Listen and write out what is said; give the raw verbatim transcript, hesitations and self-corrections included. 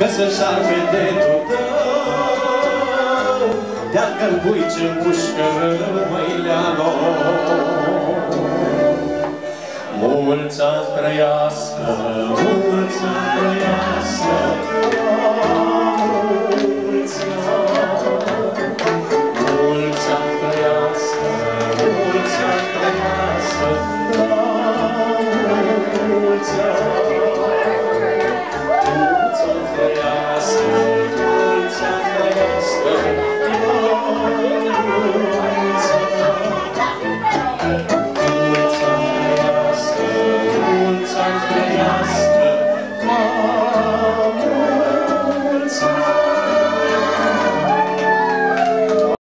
că să șarpe degetul tău, de-al călcui ce-n pușcă măileano. Mulți ani trăiască, mulți ani trăiască,